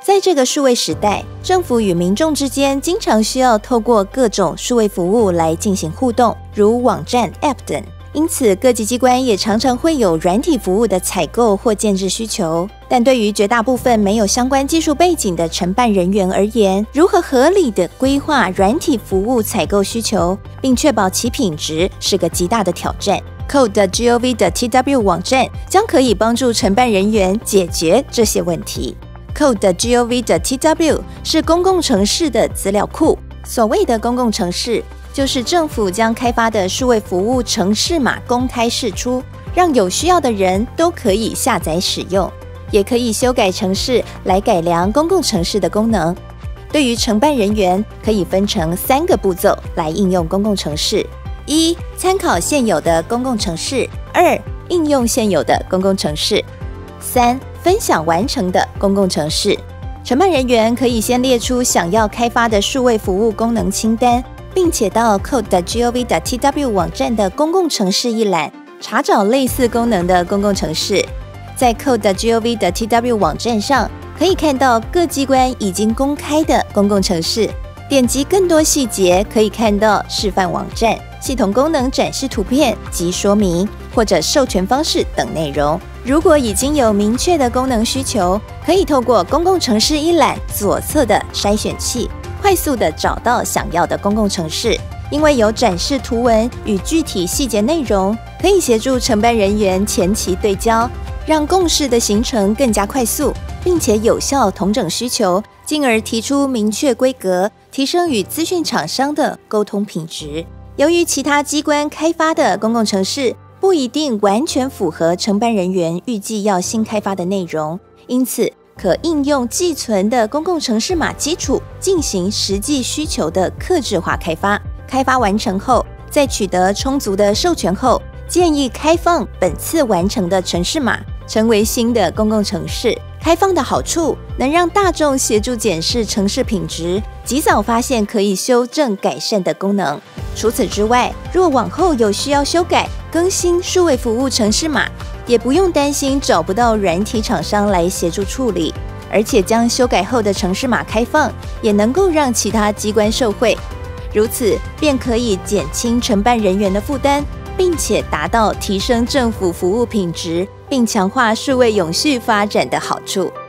在这个数位时代，政府与民众之间经常需要透过各种数位服务来进行互动，如网站、App 等。因此，各级机关也常常会有软体服务的采购或建制需求。但对于绝大部分没有相关技术背景的承办人员而言，如何合理的规划软体服务采购需求，并确保其品质，是个极大的挑战。Code.gov.tw 网站将可以帮助承办人员解决这些问题。Code.gov.tw 是公共程式的资料库。所谓的公共程式，就是政府将开发的数位服务程式码公开释出，让有需要的人都可以下载使用，也可以修改程式来改良公共程式的功能。对于承办人员，可以分成3个步骤来应用公共程式：1、参考现有的公共程式；2、应用现有的公共程式； 3、分享完成的公共程式。承办人员可以先列出想要开发的数位服务功能清单，并且到 code.gov.tw 网站的公共程式一栏查找类似功能的公共程式。在 code.gov.tw 网站上，可以看到各机关已经公开的公共程式，点击更多细节，可以看到示范网站、系统功能展示图片及说明，或者授权方式等内容。如果已经有明确的功能需求，可以透过公共程式一栏左侧的筛选器，快速地找到想要的公共程式。因为有展示图文与具体细节内容，可以协助承办人员前期对焦，让共识的形成更加快速，并且有效统整需求，进而提出明确规格，提升与资讯厂商的沟通品质。由于其他机关开发的公共程式不一定完全符合承办人员预计要新开发的内容，因此可应用既存的公共程式码基础进行实际需求的客制化开发。开发完成后，在取得充足的授权后，建议开放本次完成的程式码成为新的公共程式。开放的好处能让大众协助检视程式品质，及早发现可以修正改善的功能。除此之外，若往后有需要修改更新数位服务程式码，也不用担心找不到软体厂商来协助处理，而且将修改后的程式码开放，也能够让其他机关受惠。如此便可以减轻承办人员的负担，并且达到提升政府服务品质，并强化数位永续发展的好处。